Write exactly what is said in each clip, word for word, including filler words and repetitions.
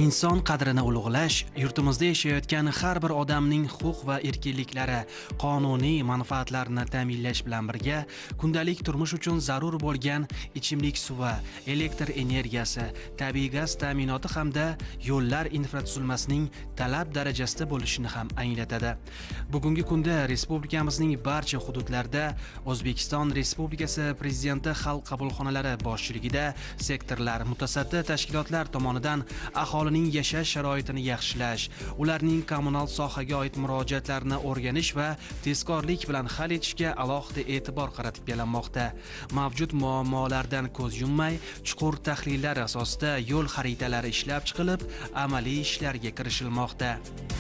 Inson qadrini ulug'lash yurtimizda yashayotgan har bir odamning huquq va erkinliklari, qonuniy manfaatlarini ta'minlash bilan birga kundalik turmush uchun zarur bo'lgan ichimlik suvi, elektr energiyasi, tabiiy gaz ta'minoti hamda yo'llar infratuzilmasining talab darajasida bo'lishini ham anglatadi. Bugungi kunda respublikamizning barcha hududlarida O'zbekiston Respublikasi Prezidenti xalq qabulxonalari boshchiligida sektorlar, mutasaddi tashkilotlar tomonidan aholining yashash sharoitini yaxshilash, ularning kommunal sohaga oid murojaatlarini o'rganish va tezkorlik bilan hal etishga alohida e'tibor qaratib kelinmoqda. Mavjud muammolardan ko'z yummay, chuqur tahlillar asosida yo'l xaritalari ishlab chiqilib, amaliy ishlarga kirishilmoqda.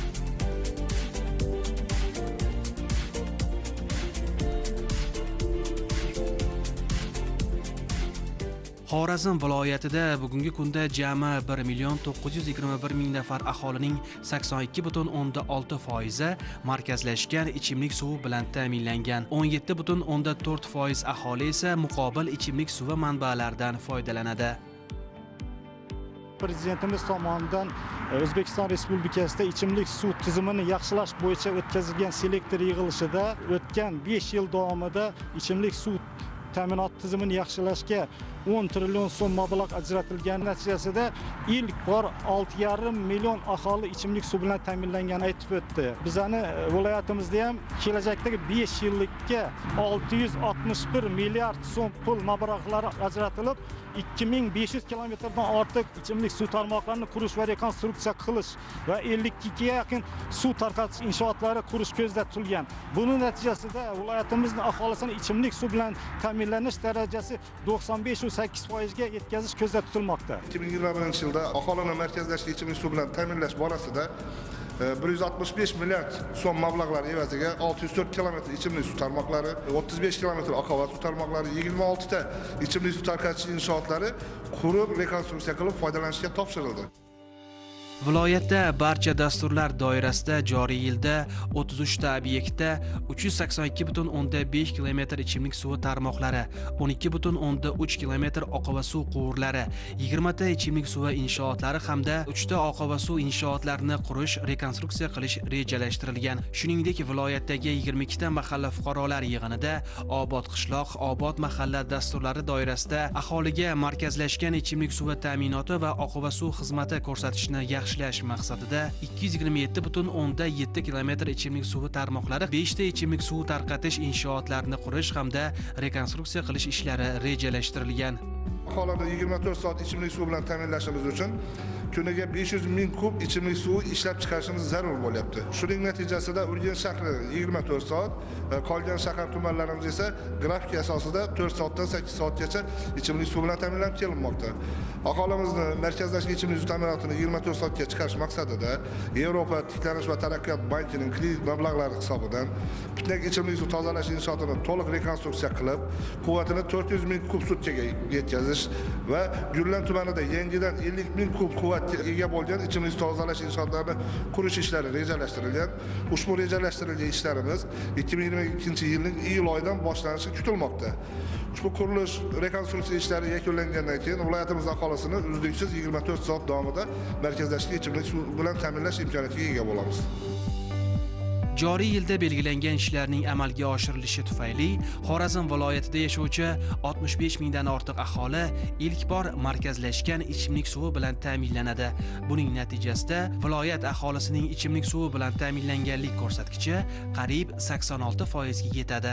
Xorazm viloyatida bugungi kunda jami bir million to'qqiz yuz yigirma bir ming nafar aholining sakson ikki butun o'ndan olti foizi markazlashgan ichimlik suvi bilan ta'minlangan. o'n yetti butun o'ndan to'rt foiz aholi esa muqobil ichimlik suvi manbalaridan foydalanadi. Prezidentimiz tomonidan O'zbekiston Respublikasida ichimlik suv tizimini yaxshilash bo'yicha o'tkazilgan selektor yig'ilishida o'tgan besh yil davomida ichimlik suv ta'minot tizimini yaxshilashga o'n trillion so'm mablag' ajratilgani natijasida ilk bor olti yarim million aholi ichimlik suv bilan ta'minlanganini aytib o'tdi. Bizning viloyatimizda ham kelajakdagi besh yillikka olti yuz oltmish bir milliard so'm pul mablag'lari ajratilib, ikki ming besh yuz kilometrdan ortiq ichimlik suv tarmoqlarini qurish va rekonstruksiya qilish va ellik ikkiga yaqin suv tarqatish inshootlari qurish ko'zda tutilgan. Buning natijasida viloyatimizning aholisini ichimlik suv bilan ta'minlanish darajasi to'qson besh sakkiz foiz ga yetkazish ko'zda tutilmoqda. ikki ming yigirma birinchi yilda aholini markazlashgan ichimlik suv bilan ta'minlash borasida bir yuz oltmish besh milliard so'm mablag'lar evaziga olti yuz to'rt kilometr ichimlik suv tarmoqlari, o'ttiz besh kilometr oqova suv tarmoqlari, yigirma olti ta ichimlik suv tarqatish inshootlari qurib, rekonstruksiya qilib foydalanishga topshirildi. Viloyatda barcha dasturlar doirasida joriy yilda o'ttiz uch ta obyektda uch yuz sakson ikki butun o'ndan besh kilometr ichimlik suvi tarmoqlari, o'n ikki butun o'ndan uch kilometr oqova suv quvurlari, yigirma ta ichimlik suvi inshootlari hamda uch ta oqova suv inshootlarini qurish, rekonstruksiya qilish rejalashtirilgan. Shuningdek, viloyatdagi yigirma ikki ta mahalla fuqarolar yig'inida Obod qishloq, Obod mahalla dasturlari doirasida aholiga markazlashgan ichimlik suvi ta'minoti va oqova suv xizmati ko'rsatishni yaxshi ishlash maqsadida ikki yuz yigirma yetti butun o'ndan yetti kilometr ichimlik suvi tarmoqlari, besh ta ichimlik suvi tarqatish inshootlarini qurish hamda rekonstruksiya qilish ishlari rejalashtirilgan. Aholini yigirma to'rt soat ichimlik suv bilan ta'minlashimiz uchun kuniga besh yuz ming kub ichimlik suvi ishlab chiqarishimiz zarur bo'lyapti. Shuning natijasida Urganch shahri yigirma to'rt soat, qolgan shahar tumanlarimiz esa grafik asosida to'rt soatdan sakkiz soatgacha ichimlik suv bilan ta'minlanib kelinmoqda. Aholimizni markazlashgan ichimlik suv ta'minotini yigirma to'rt soatga chiqarish maqsadida Yevropa tiklanish va taraqqiyot bankining kredit mablag'lari hisobidan Pitnak ichimlik suv tozalash inshootini to'liq rekonstruksiya qilib, quvvatini to'rt yuz ming kub sutkaga yetkazish va Gullan tumanida yangidan ellik ming kub quvvat ega bo'lgan ichimlik suv tozalash inshootlarini qurish ishlari rejalashtirilgan. Ushbu rejalashtirilgan ishlarimiz ikki ming yigirma ikkinchi yilning iyul oyidan boshlanishi kutilmoqda. Ushbu qurilish rekonstruksiya ishlari yakunlangandan keyin viloyatimiz aholisini uzluksiz yigirma to'rt soat davomida markazlashgan ichimlik suv bilan ta'minlash imkoniyatiga ega bo'lamiz. Joriy yilda belgilangan ishlarning amalga oshirilishi tufayli Xorazm viloyatida yashovchi oltmish besh mingdan ortiq aholi ilk bor markazlashgan ichimlik suvi bilan ta'minlanadi. Buning natijasida viloyat aholisining ichimlik suvi bilan ta'minlanganlik ko'rsatkichi qariyb sakson olti foiz ga yetadi.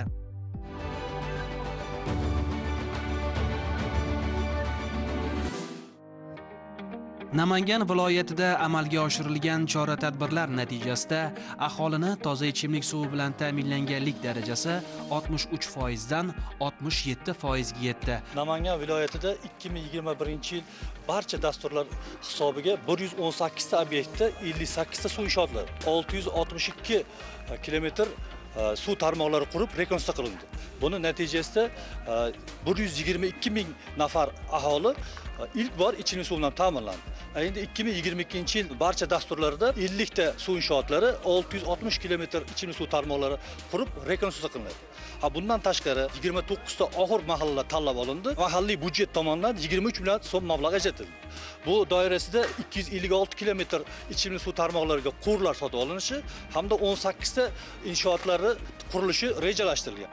Namangan viloyatida amalga oshirilgan chora-tadbirlar natijasida aholini toza ichimlik suvi bilan ta'minlanganlik darajasi oltmish uch foiz dan oltmish yetti foiz ga yetdi. Namangan viloyatida ikki ming yigirma birinchi yil barcha dasturlar hisobiga bir yuz o'n sakkiz ta obyektda ellik sakkiz ta suv inshootlari, olti yuz oltmish ikki kilometr suv tarmoqlari qurib rekonstruksiya qilindi. Buning natijasida bir yuz yigirma ikki ming nafar aholi ilk bor ichimlik suvi bilan ta'minlandi. Endi ikki ming yigirma ikkinchi yil barcha dasturlarda ellik ta suv inshootlari olti yuz oltmish kilometr ichimlik suv tarmoqlari qurib rekonstruksiya qilinadi. Ha bundan tashqari yigirma to'qqiz ta og'ir mahallalar tanlab olindi. Mahalliy budjet tomonidan yigirma uch milliard so'm mablag' ajratildi. Bu doirasida ikki yuz ellik olti kilometr ichimlik suv tarmoqlariga quvurlar sotib olinishi hamda o'n sakkiz ta inshootlari qurilishi rejalashtirilgan.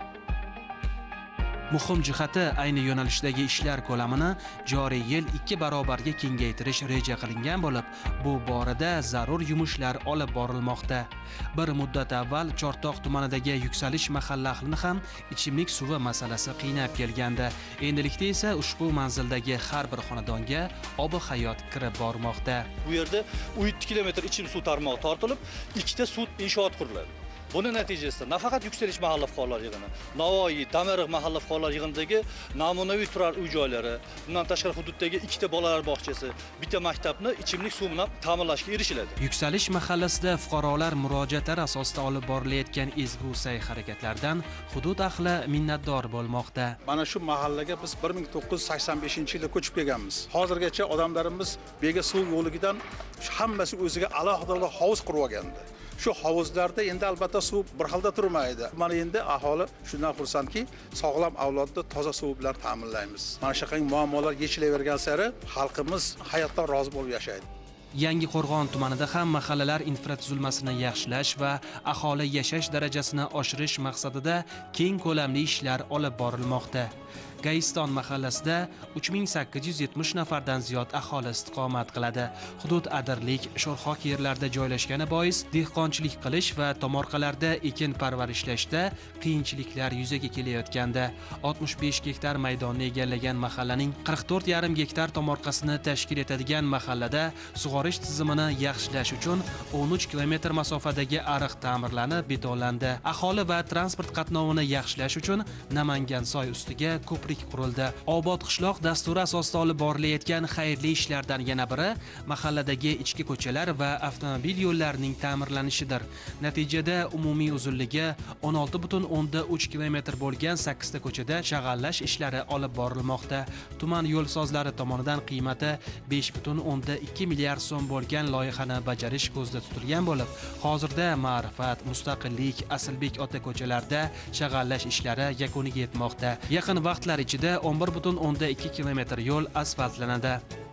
Muhim jihati ayni yo'nalishdagi ishlar ko'lamini joriy yil ikki barobarga kengaytirish reja qilingan bo'lib, bu borada zarur yumushlar olib borilmoqda. Bir muddat avval Chortoq tumanidagi Yuksalish mahalla ahlini ham ichimlik suvi masalasi qiynab kelgandi. Endilikda esa ushbu manzildagi har bir xonadonga obi hayot kirib bormoqda. Bu yerda yetti kilometr ichimlik suv tarmog'i tortilib, ikkita sud inshoot quriladi. Buni natijasida nafaqat Yuksalish mahalla fuqarolar yig'ini, Navoiy, Damariq mahalla fuqarolar yig'inidagi namunaviy turar uy joylari, bundan tashqari hududdagi ikkita bolalar bog'chasi, bitta maktabni ichimlik suvi bilan ta'minlashga erishiladi. Yuksalish mahallasida fuqarolar murojaatlari asosida olib borilayotgan ezgu sa'y-harakatlardan hudud ahli minnatdor bo'lmoqda. Mana shu mahallaga biz bir ming to'qqiz yuz sakson beshinchi yilda ko'chib kelganmiz. Hozirgacha odamlarimiz bega suv yo'ligidan hammasi o'ziga alohida hovuz qurib olgandi. Shu hovuzlarda endi albatta suv bir xilda turmaydi. Mana endi aholi shundan xursandki, sog'lom avlodni toza suv bilan ta'minlaymiz. Mana shunday muammolar yechilavergan sari xalqimiz hayotdan rozi bo'lib yashaydi. Yangiqo'rg'on tumanida ham mahallalar infratuzilmasini yaxshilash va aholi yashash darajasini oshirish maqsadida keng ko'lamli ishlar olib borilmoqda. Gaiston mahallasida uch ming sakkiz yuz yetmish nafardan ziyod aholi istiqomat qiladi. Hudud adirlik, sho'rxok yerlarda joylashgani bois dehqonchilik qilish va tomorqalarda ekin parvarishlashda qiyinchiliklar yuzaga kelayotganda oltmish besh gektar maydonni egallagan mahallaning qirq to'rt yarim gektar tomorqasini tashkil etadigan mahallada sug'orish tizimini yaxshilash uchun o'n uch kilometr masofadagi ariq ta'mirlanib betonlandi. Aholi va transport qatnovini yaxshilash uchun Namangansoy ustiga ko'prik qurildi. Obod qishloq dasturi asosida olib borilayotgan xayrli ishlardan yana biri mahalladagi ichki ko'chalar va avtomobil yo'llarining ta'mirlanishidir. Natijada umumiy uzunligi o'n olti butun o'ndan uch kilometr bo'lgan sakkiz ta ko'chada shag'allash ishlari olib borilmoqda. Tuman yo'lsozlari tomonidan qiymati besh butun o'ndan ikki milliard so'm bo'lgan loyihani bajarish ko'zda tutilgan bo'lib, hozirda Ma'rifat, Mustaqillik, Asilbek ota ko'chalarida shag'allash ishlari yakuniga yetmoqda. Yaqin vaqtlar ichida o'n bir butun o'ndan ikki kilometr yo'l asfaltlanadi.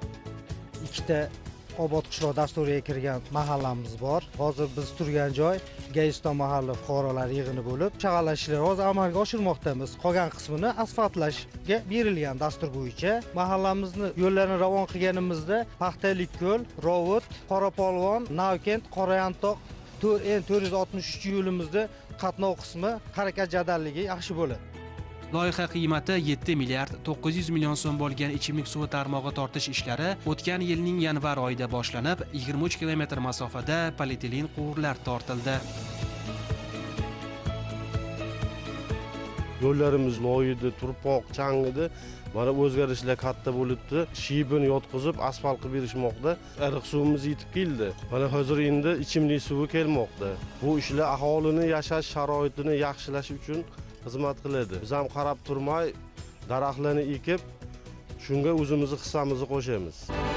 Ikkita obod qishloq dasturiga kirgan mahallamiz bor. Hozir biz turgan joy Gaiston mahalla fuqarolar yig'ini bo'lib, shag'allash ishlari hozir amalga oshirmoqdamiz. Qolgan qismini asfaltlashga berilgan dastur bo'yicha mahallamizni yo'llarini ravon qilganimizda Paxtalik ko'l, Rovut, Qorapolvon, Navkent, Qorayantoq to'rt N to'rt yuz oltmish uch yo'limizda qatnov qismi harakat jadalligi yaxshi bo'ladi. Loyiha qiymati yetti milliard to'qqiz yuz million so'm bo'lgan ichimlik suvi tarmog'i tortish ishlari o'tgan yilning yanvar oyida boshlanib, yigirma uch kilometr masofada polietilen quvurlar tortildi. Yo'llarimiz loyidi, turpoq, chang'idi. Mana o'zgarishlar katta bo'libdi. Shibini yotqizib, asfalt qilib berishmoqda. Ariq suvimiz yetib keldi. Mana hozir endi ichimlik suvi kelmoqda. Bu ishlar aholini yashash sharoitini yaxshilash uchun xizmat qiladi. Biz ham qarab turmay, daraxtlarni ekib, shunga o'zimizni hissamizni qo'shamiz.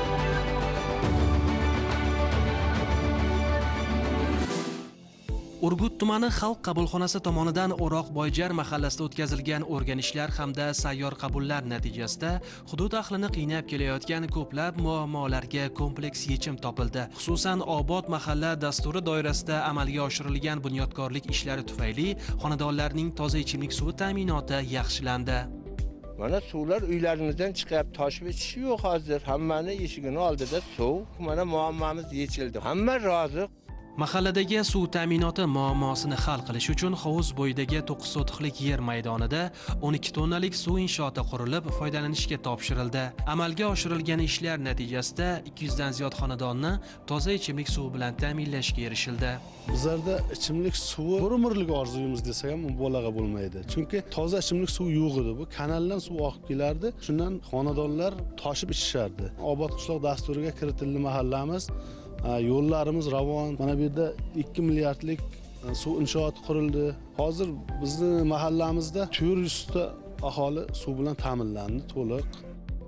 Urgut tumani xalq qabulxonasi tomonidan O'roqboyjar mahallasida o'tkazilgan o'rganishlar hamda sayyor qabullar natijasida hudud ahlini qiynab kelayotgan ko'plab muammolarga kompleks yechim topildi. Xususan, Obod mahalla dasturi doirasida amalga oshirilgan bunyodkorlik ishlari tufayli xonadonlarning toza ichimlik suvi ta'minoti yaxshilandi. Mana suvlar uylarimizdan chiqib, toshib ichishi yo'q hozir. Hammani eshigini oldida suv. Mana muammomiz yechildi. Hamma rozi. Mahalladagi suv ta'minoti muammosini hal qilish uchun hovuz bo'yidagi to'qqiz sotixlik yer maydonida o'n ikki tonnalik suv inshooti qurilib, foydalanishga topshirildi. Amalga oshirilgan ishlar natijasida ikki yuz dan ziyod xonadonni toza ichimlik suvi bilan ta'minlashga erishildi. Bizlarda ichimlik suvi bir umrlik orzuyimiz desak ham mubolag'a bo'lmaydi. Chunki toza ichimlik suvi yo'q edi. Bu kanaldan suv oqib kelardi. Shundan xonadonlar toshib ichishardi. Obod qishloq dasturiga kiritildi mahallamiz. Yo'llarimiz ravon. Mana bu yerda ikki milliardlik suv inshooti qurildi. Hozir bizning mahallamizda to'rt yuz ta aholi suv bilan ta'minlandi to'liq.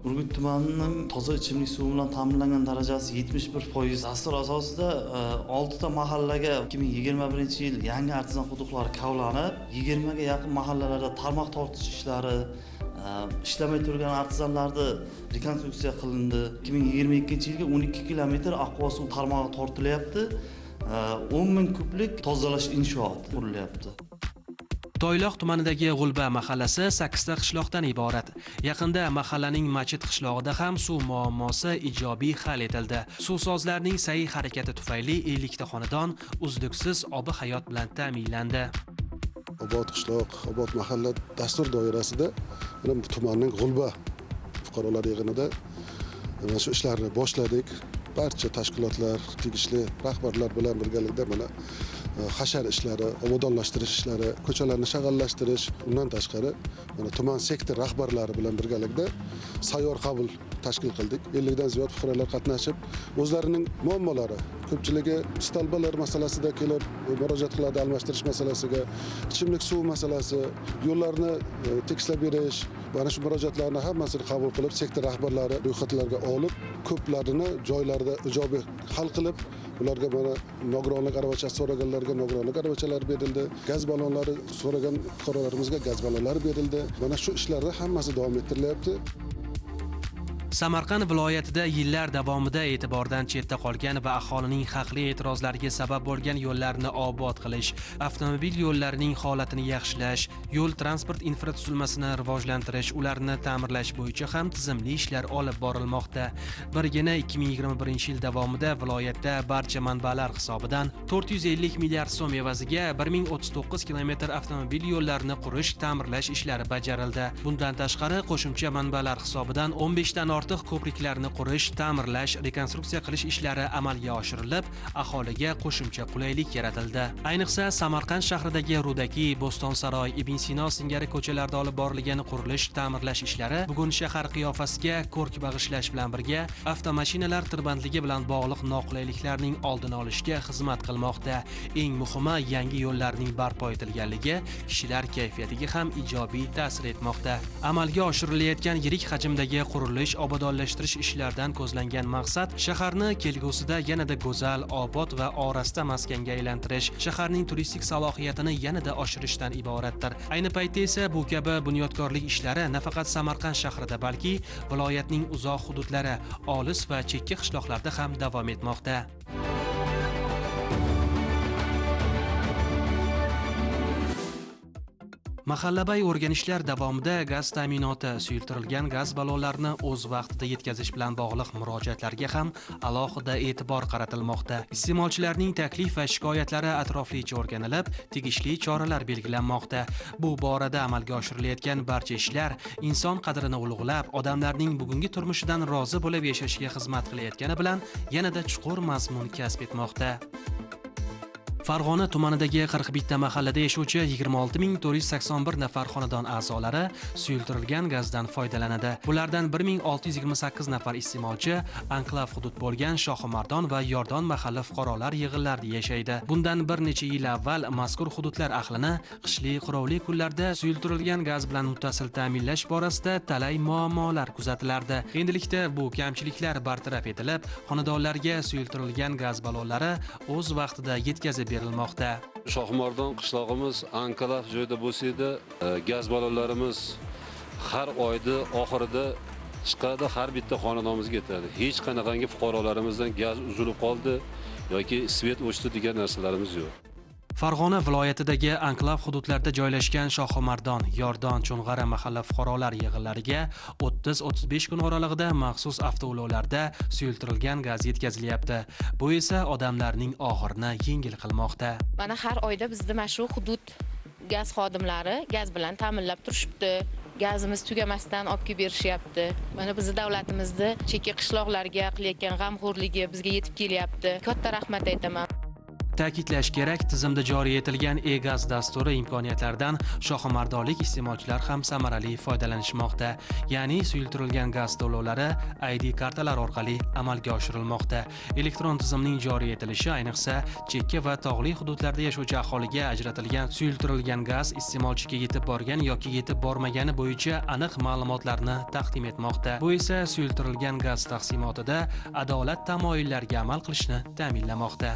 Urgut tumanining toza ichimlik suvi bilan ta'minlangan darajasi yetmish bir foiz. Dastur asosida olti ta mahallaga ikki ming yigirma birinchi yil yangi artizan quduqlar kavlanib, yigirma ga yaqin mahallalarda tarmoq tortish ishlari, ishlamay turgan artizanlarni rekonstruksiya qilindi. ikki ming yigirma ikkinchi yilga o'n ikki kilometr aqva suv tarmog'i tortilyapti. o'n ming kublik tozalash inshooti qurilyapti. Toyloq tumanidagi G'ulba mahallasi sakkizta qishloqdan iborat. Yaqinda mahallaning Machit qishlog'ida ham suv muammosi ijobiy hal etildi. Suvsozlarning sa'y harakati tufayli ellik ta xonadon uzluksiz ob hayot bilan ta'minlandi. Obod qishloq, Obod mahalla dastur doirasida mana tumanning G'ulba fuqarolar yig'inida mana shu ishlarni boshladik. Barcha tashkilotlar, tegishli rahbarlar bilan birgalikda mana hashar ishlari, obodonlashtirish ishlari, ko'chalarni shag'allashtirish, undan tashqari mana tuman sektor rahbarlari bilan birgalikda sayyor qabul tashkil qildik. ellik dan ziyod fuqarolar qatnashib, o'zlarining muammolari, ko'pchiligi stolbalar masalasida kelib murojaat qiladi, almashtirish masalasiga, ichimlik suv masalasi, yo'llarni tekislab berish, mana shu murojaatlarni hammasini qabul qilib, sektor rahbarlari ro'yxatlarga olib, ko'plarini joylarda ijobiy hal qilib, ularga mana nogironlik aravachasi so'raganlarga nogironlik aravachalari berildi, gaz ballonlari so'ragan fuqarolarimizga gaz ballonlari berildi. Mana shu ishlarni hammasi davom ettirilyapti. Samarqand viloyatida yillar davomida e'tibordan chetda qolgan va aholining haqli e'tirozlariga sabab bo'lgan yo'llarni obod qilish, avtomobil yo'llarining holatini yaxshilash, yo'l transport infratuzilmasini rivojlantirish, ularni ta'mirlash bo'yicha ham tizimli ishlar olib borilmoqda. Birgina ikki ming yigirma birinchi yil davomida viloyatda barcha manbalar hisobidan to'rt yuz ellik milliard so'm evaziga bir ming o'ttiz to'qqiz kilometr avtomobil yo'llarini qurish, ta'mirlash ishlari bajarildi. Bundan tashqari qo'shimcha manbalar hisobidan o'n besh dan ortiq ko'priklarni qurish, ta'mirlash, rekonstruksiya qilish ishlari amalga oshirilib, aholiga qo'shimcha qulaylik yaratildi. Ayniqsa Samarqand shahridagi Rudaki, Bo'stonsaroy, Ibn Sino singari ko'chalarda olib borilgan qurilish, ta'mirlash ishlari bugun shahar qiyofasiga ko'rk bag'ishlash bilan birga avtomashinalar tirbandligi bilan bog'liq noqulayliklarning oldini olishga xizmat qilmoqda. Eng muhimi, yangi yo'llarning barpo etilganligi kishilar kayfiyatiga ham ijobiy ta'sir etmoqda. Amalga oshirilayotgan yirik hajmdagi qurilish, obodonlashtirish ishlaridan ko'zlangan maqsad shaharni kelgusida yanada go'zal, obod va orasta maskanga aylantirish, shaharning turistik salohiyatini yanada oshirishdan iboratdir. Ayni paytda esa bu kabi bunyodkorlik ishlari nafaqat Samarqand shahrida, balki viloyatning uzoq hududlari, olis va chekka qishloqlarda ham davom etmoqda. Mahallabay o'rganishlar davomida gaz ta'minoti, suyultirilgan gaz ballonlarini o'z vaqtida yetkazish bilan bog'liq murojaatlarga ham alohida e'tibor qaratilmoqda. Iste'molchilarning taklif va shikoyatlari atroflicha o'rganilib, tegishli choralar belgilanmoqda. Bu borada amalga oshirilayotgan barcha ishlar inson qadrini ulug'lab, odamlarning bugungi turmushidan rozi bo'lib yashashiga xizmat qilayotgani bilan yanada chuqur mazmun kasb etmoqda. Farg'ona tumanidagi qirq bitta mahallada yashovchi yigirma olti ming to'rt yuz sakson bir nafar xonadon a'zolari suyultirilgan gazdan foydalanadi. Bulardan bir ming olti yuz yigirma sakkiz nafar iste'molchi anklav hudud bo'lgan Shohimardon va Yordon mahalla fuqarolar yig'inlarida yashaydi. Bundan bir necha yil avval mazkur hududlar ahlini qishli qirovli kunlarda suyultirilgan gaz bilan muttasil ta'minlash borasida talay muammolar kuzatilardi. Endilikda bu kamchiliklar bartaraf etilib, xonadonlarga suyultirilgan gaz ballonlari o'z vaqtida yetkazib berilmoqda. Shohimardon qishlog'imiz anklav joyda bo'lsa edi, gaz ballonlarimiz har oyda oxirida chiqadi, har bitta xonadonimizga yetadi. Hech qanaqangi fuqarolarimizdan gaz uzilib qoldi yoki svet o'chdi degan narsalarimiz yo'q. Farg'ona viloyatidagi anklav hududlarda joylashgan Shohimardon, Yordon, Cho'ng'ara mahalla fuqarolar yig'inlariga o'ttiz o'ttiz besh kun oralig'ida maxsus avtoulovlarda suyultirilgan gaz yetkazilyapti. Bu esa odamlarning og'irini yengil qilmoqda. Mana har oyda bizda mana shu hudud gaz xodimlari gaz bilan ta'minlab turishibdi. Gazimiz tugamasdan olib kelib berishyapti. Mana bizning davlatimizda chekka qishloqlarga qilayotgan g'amxo'rligi bizga yetib kelyapti. Katta rahmat aytaman. Ta'kidlash kerak, tizimda joriy etilgan e-gaz dasturi imkoniyatlaridan shohimardonlik iste'molchilar ham samarali foydalanishmoqda. Ya'ni suyultirilgan gaz to'lovlari I D kartalar orqali amalga oshirilmoqda. Elektron tizimning joriy etilishi ayniqsa chekka va tog'li hududlarda yashovchi aholiga ajratilgan suyultirilgan gaz iste'molchiga yetib borgan yoki yetib bormagani bo'yicha aniq ma'lumotlarni taqdim etmoqda. Bu esa suyultirilgan gaz taqsimotida adolat tamoyillariga amal qilishni ta'minlamoqda.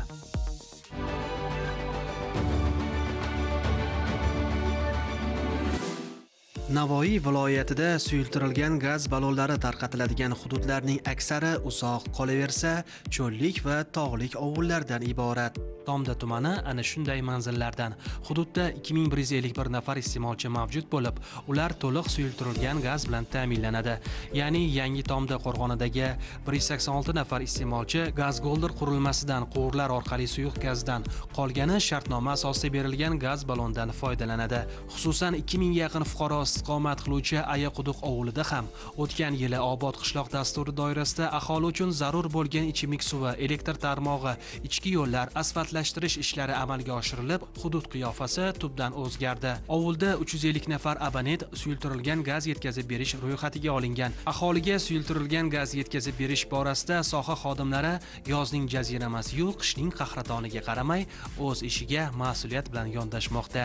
Navoiy viloyatida suyultirilgan gaz ballonlari tarqatiladigan hududlarning aksari uzoq, qolaversa cho'llik va tog'lik ovullardan iborat. Tomda tumani ana shunday manzillardan. Hududda ikki ming bir yuz ellik bir nafar iste'molchi mavjud bo'lib, ular to'liq suyultirilgan gaz bilan ta'minlanadi. Ya'ni Yangi Tomda qo'rg'onidagi bir yuz sakson olti nafar iste'molchi gaz golder qurilmasidan quvurlar orqali suyuq gazdan, qolgani shartnoma asosida berilgan gaz ballondan foydalanadi. Xususan ikki ming yaqin fuqaro istiqomat qiluvchi Ayaquduq ovulida ham o'tgan yili Obod qishloq dasturi doirasida aholi uchun zarur bo'lgan ichimlik suvi, elektr tarmog'i, ichki yo'llar, asfaltlashtirish ishlari amalga oshirilib, hudud qiyofasi tubdan o'zgardi. Ovulda uch yuz ellik nafar abonent suyultirilgan gaz yetkazib berish ro'yxatiga olingan. Aholiga suyultirilgan gaz yetkazib berish borasida soha xodimlari yozning jaziramasi-yu qishning qahratoniga qaramay o'z ishiga mas'uliyat bilan yondashmoqda.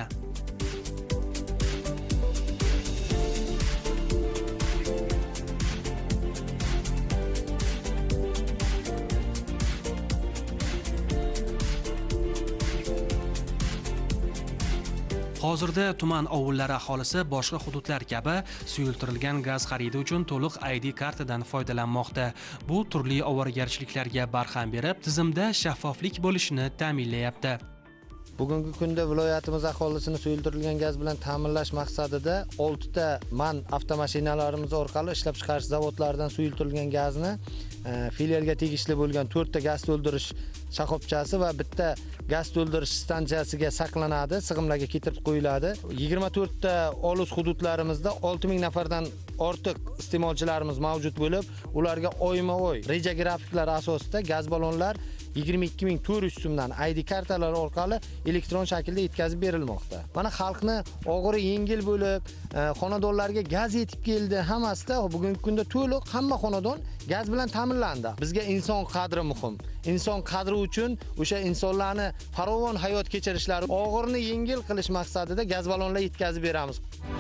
Hozirda tuman ovullari aholisi boshqa hududlar kabi suyultirilgan gaz xaridi uchun to'liq I D kartadan foydalanmoqda. Bu turli ovoragarchiliklarga barham berib, tizimda shaffoflik bo'lishini ta'minlayapti. Bugungi kunda viloyatimiz aholisini suyultirilgan gaz bilan ta'minlash maqsadida olti ta man avtomashinalarimiz orqali ishlab chiqarish zavodlaridan suyultirilgan gazni filialga tegishli bo'lgan to'rt ta gaz to'ldirish shoxobchasi va bitta gaz to'ldirish stansiyasiga saqlanadi, sig'imlarga keltirib qo'yiladi. yigirma to'rt ta olis hududlarimizda olti ming nafardan ortiq iste'molchilarimiz mavjud bo'lib, ularga oyma-oy reja grafiklari asosida gaz ballonlar yigirma ikki ming to'rt yuz so'mdan I D kartalar orqali elektron shaklda yetkazib berilmoqda. Mana xalqni og'iri yengil bo'lib, xonadonlarga gaz yetib keldi, hammasida bugungi kunda to'liq hamma xonadon gaz bilan ta'minlandi. Bizga inson qadri muhim. Inson qadri uchun o'sha insonlarni farovon hayot kechirishlari, og'irni yengil qilish maqsadida gaz ballonlar yetkazib beramiz.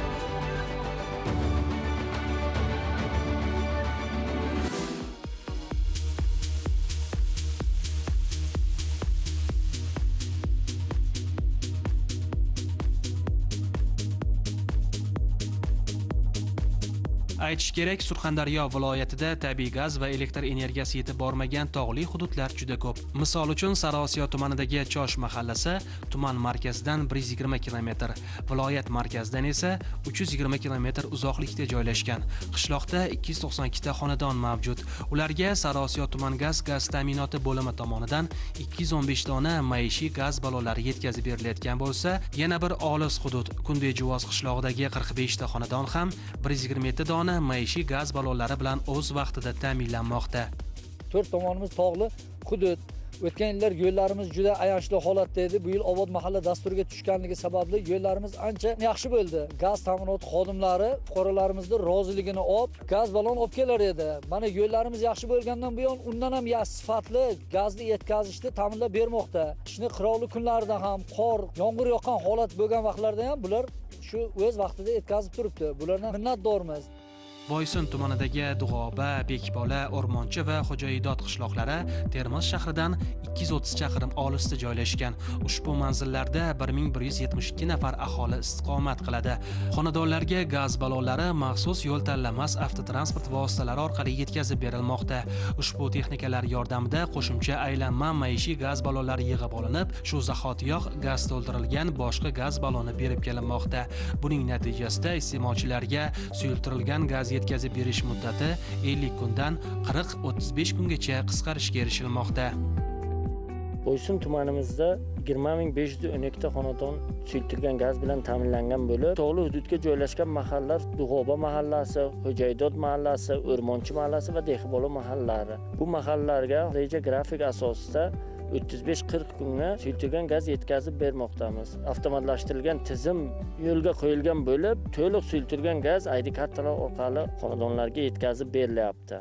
Aytish kerak, Surxondaryo viloyatida tabiiy gaz va elektr energiyasi yetib bormagan tog'li hududlar juda ko'p. Misol uchun Sariosiyo tumanidagi Chosh mahallasi tuman markazidan bir yuz yigirma kilometr, viloyat markazidan esa uch yuz yigirma kilometr uzoqlikda joylashgan. Qishloqda ikki yuz to'qson ikki ta xonadon mavjud. Ularga Sariosiyo tuman gaz gaz ta'minoti bo'limi tomonidan ikki yuz o'n besh dona maishiy gaz ballonlari yetkazib berilayotgan bo'lsa, yana bir olis hudud Kundejvoz qishlog'idagi qirq besh ta xonadon ham bir yuz yigirma yetti dona maishiy gaz ballonlari bilan o'z vaqtida ta'minlanmoqda. To'rt tomonimiz tog'li hudud. O'tgan yillar yo'llarimiz juda ayanchli holatda edi. Bu yil Obod mahalla dasturiga tushganligi sababli yo'llarimiz ancha yaxshi bo'ldi. Gaz ta'minot xodimlari fuqarolarimizni roziligini olib, gaz ballon olib kelar edi. Mana yo'llarimiz yaxshi bo'lgandan buyon undan ham yaxshi sifatli gazni yetkazishni ta'minlab bermoqda. Ishni qirovli kunlarda ham, qor, yomg'ir yoqqan holat bo'lgan vaqtlarda ham bular shu o'z vaqtida yetkazib turibdi. Bulardan minnatdormiz. Boysun tumanidagi Dug'oba, Bekbola, O'rmonchi va Xo'jaidod qishloqlari Termiz shahridan ikki yuz o'ttiz chaqirim olisda joylashgan. Ushbu manzillarda bir ming bir yuz yetmish ikki nafar aholi istiqomat qiladi. Xonadonlarga gaz ballonlari maxsus yo'l tanlamas avtotransport vositalari orqali yetkazib berilmoqda. Ushbu texnikalar yordamida qo'shimcha aylanma maishiy gaz ballonlari yig'ib olinib, shu zahotiyoq gaz to'ldirilgan boshqa gaz balloni berib kelinmoqda. Buning natijasida iste'molchilarga suyultirilgan gaz yetkazib berish muddati ellik kundan qirq o'ttiz besh kungacha qisqarishga erishilmoqda. Boysun tumanimizda yigirma ming besh yuz o'n ikki ta xonadon suyultirilgan gaz bilan ta'minlangan bo'lib, tog'li hududga joylashgan mahallalar Dug'oba mahallasi, Xo'jaidod mahallasi, O'rmonchi mahallasi va Dehqibolo mahallalari. Bu mahallalarga reja grafik asosida o'ttiz besh qirq kunga suyultirilgan gaz yetkazib bermoqdamiz. Avtomatlashtirilgan tizim yo'lga qo'yilgan bo'lib, to'liq suyultirilgan gaz I D kartalar orqali xonadonlarga yetkazib berilyapti.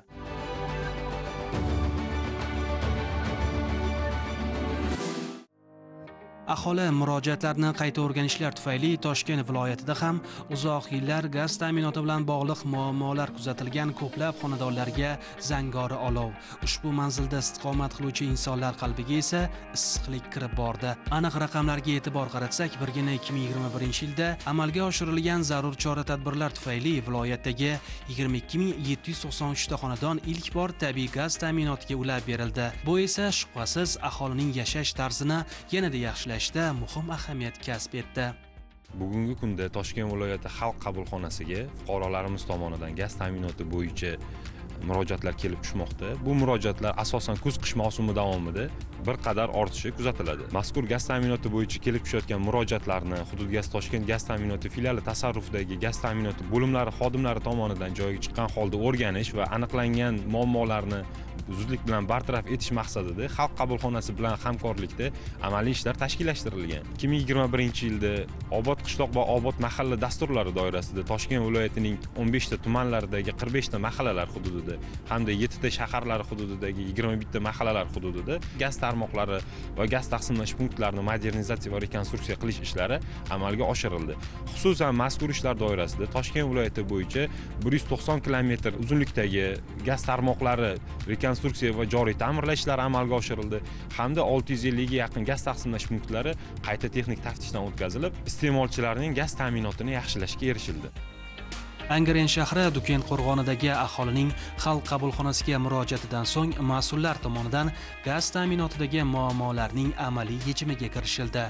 Aholi murojaatlarni qayta o'rganishlar tufayli Toshkent viloyatida ham uzoq yillar gaz ta'minoti bilan bog'liq muammolar kuzatilgan ko'plab xonadonlarga zangori olov. Ushbu manzilda istiqomat qiluvchi insonlar qalbiga esa issiqlik kirib bordi. Aniq raqamlarga e'tibor qaratsak, birgina ikki ming yigirma birinchi yilda amalga oshirilgan zarur chora-tadbirlar tufayli viloyatdagi yigirma ikki ming yetti yuz to'qson uch ta xonadon ilk bor tabiiy gaz ta'minotiga ulab berildi. Bu esa shubhasiz aholining yashash tarzini yanada yaxshilashtiradi. muhim ahamiyat kasb etdi. Bugungi kunda Toshkent viloyati xalq qabulxonasiga fuqarolarimiz tomonidan gaz ta'minoti bo'yicha murojaatlar kelib tushmoqda. Bu murojaatlar asosan kuz-qish mavsumi davomida bir qadar ortishi kuzatiladi. Mazkur gaz ta'minoti bo'yicha kelib tushayotgan murojaatlarni Hudud Gaz Toshkent gaz ta'minoti filiali tasarrufidagi gaz ta'minoti bo'limlari xodimlari tomonidan joyiga chiqqan holda o'rganish va aniqlangan muammolarni zudlik bilan bartaraf etish maqsadida xalq qabulxonasi bilan hamkorlikda amaliy ishlar tashkillashtirilgan. ikki ming yigirma birinchi yilda Obod qishloq va Obod mahalla dasturlari doirasida Toshkent viloyatining o'n besh ta tumanlaridagi qirq besh ta mahallalar hududida hamda yetti ta shaharlar hududidagi yigirma bitta mahallalar hududida gaz tarmoqlari va gaz taqsimlash punktlarini modernizatsiya va rekonstruksiya qilish ishlari amalga oshirildi. Xususan mazkur ishlar doirasida Toshkent viloyati bo'yicha bir yuz to'qson kilometr uzunlikdagi gaz tarmoqlari rekonstruksiya va joriy ta'mirlash ishlari amalga oshirildi hamda olti yuz ellik ga yaqin gaz taqsimlash punktlari qayta texnik taftishdan o'tkazilib, iste'molchilarning gaz ta'minotini yaxshilashga erishildi. Angren shahri Dukent qo'rg'onidagi aholining xalq qabulxonasiga murojaatidan so'ng mas'ullar tomonidan gaz ta'minotidagi muammolarning amaliy yechimiga kirishildi.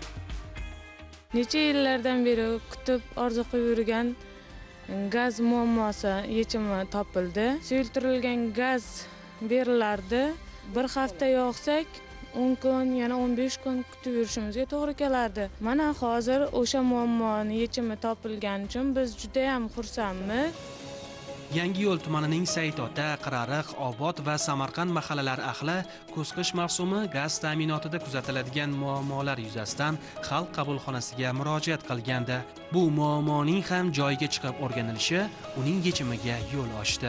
Necha yillardan beri kutib orzu qilib yurgan gaz muammosi yechimi topildi. Suyultirilgan gaz berilardi. Bir hafta yoqsak, o'n kun, yana o'n besh kun kutib yurishimizga to'g'ri kelardi. Mana hozir o'sha muammoni yechimi topilgani uchun biz juda ham xursandmiz. Yangiyo'l tumanining Saidota, Qirariq, Obod va Samarqand mahallalar ahli kuz-qish mavsumi gaz ta'minotida kuzatiladigan muammolar yuzasidan xalq qabulxonasiga murojaat qilgandi. Bu muammoning ham joyiga chiqib o'rganilishi uning yechimiga yo'l ochdi.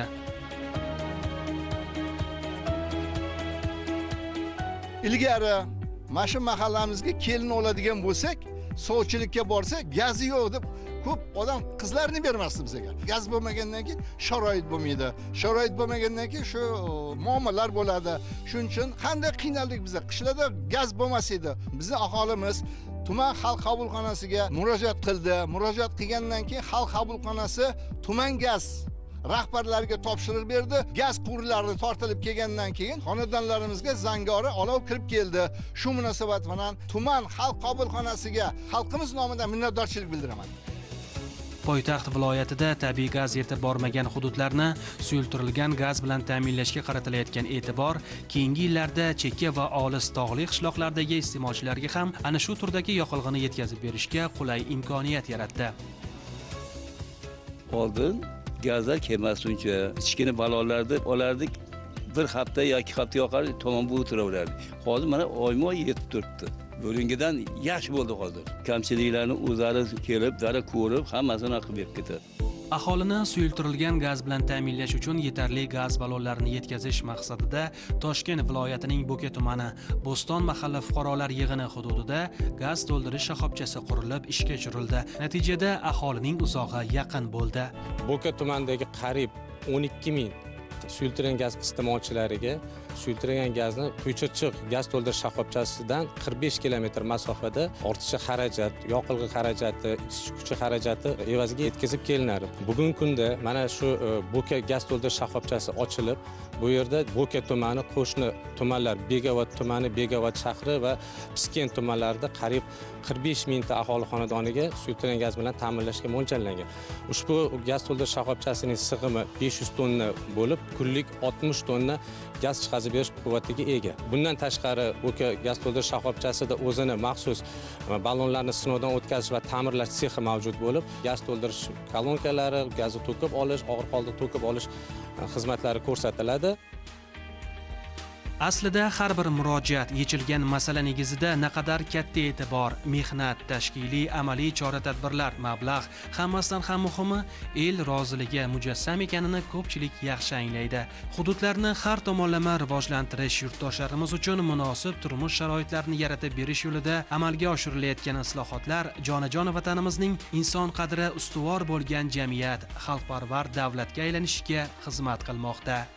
Ilgari mana shu mahallamizga kelin oladigan bo'lsak, sovchilikka borsak, gazi yo'q deb ko'p odam qizlarni bermasdi bizga. Gaz bo'lmagandan keyin sharoit bo'lmaydi. Sharoit bo'lmagandan keyin shu muammolar bo'ladi. Shuning uchun qanday qiynaldik biz. Qishlarda gaz bo'lmas edi. Bizning aholimiz tuman xalq qabulxonasiga murojaat qildi. Murojaat qilgandan keyin xalq qabulxonasi tuman gaz rahbarlarga topshiriq berdi. Gaz quvurlari tortilib kelgandan keyin xonadonlarimizga zangori olov kirib keldi. Shu munosabat bilan tuman xalq qabulxonasiga xalqimiz nomidan minnatdorchilik bildiraman. Poytaxt viloyatida tabiiy gaz yetib bormagan hududlarni suyultirilgan gaz bilan ta'minlashga qaratilayotgan e'tibor keyingi yillarda chekka va olis tog'li qishloqlardagi iste'molchilarga ham ana shu turdagi yoqilg'ini yetkazib berishga qulay imkoniyat yaratdi. Oldin gazlar kelmasuncha kichkina balolarni olardik, bir hafta yoki hafta yoqar tomon bu o'tiraverardik. Hozir mana oyma-oy yetib turibdi. Bo'lingidan yaxshi bo'ldi hozir. Kamchiliklarni o'zlari kelib, dara ko'rib, hammasini qilib ketadi. Aholini suyultirilgan gaz bilan ta'minlash uchun yetarli gaz ballonlarini yetkazish maqsadida Toshkent viloyatining Bo'ka tumani Bo'ston mahalla fuqarolar yig'ini hududida gaz to'ldirish shoxobchasi qurilib ishga tushirildi. Natijada aholining uzog'i yaqin bo'ldi. Bo'ka tumanidagi qariyb o'n ikki ming suyultirilgan gaz iste'molchilariga suyultirilgan gazni Quychirchiq gaz to'ldirish shoxobchasidan qirq besh kilometr masofada ortiqcha xarajat, yoqilg'i xarajati, ish kuchi xarajati evaziga yetkazib kelinadi. Bugungi kunda mana shu Bo'ka gaz to'ldirish shoxobchasi ochilib, bu yerda Bo'ka tumani, qo'shni tumanlar Begavot tumani, Begavot shahri va Piskent tumanlarida qariyb qirq besh mingta aholi xonadoniga suyultirilgan gaz bilan ta'minlashga mo'ljallangan. Ushbu gaz to'ldirish shoxobchasining sig'imi besh yuz tonna bo'lib, kunlik oltmish tonna gaz chiqazib berish quvvatiga ega. Bundan tashqari Bo'ka gaz to'ldirish shoxobchasida o'zini maxsus ballonlarni sinovdan o'tkazish va ta'mirlash sexi mavjud bo'lib, gaz to'ldirish kolonkalari, gazni to'kib olish, og'ir holda to'kib olish xizmatlari ko'rsatiladi. Aslida har bir murojaat yechilgan masala negizida naqadar katta e'tibor, mehnat, tashkiliy, amaliy chora-tadbirlar, mablag', hammasidan ham muhimi el roziligi mujassam ekanini ko'pchilik yaxshi anglaydi. Hududlarni har tomonlama rivojlantirish yurtdoshlarimiz uchun munosib turmush sharoitlarini yaratib berish yo'lida amalga oshirilayotgan islohotlar jonajon vatanimizning inson qadri ustuvor bo'lgan jamiyat, xalqparvar davlatga aylanishiga xizmat qilmoqda.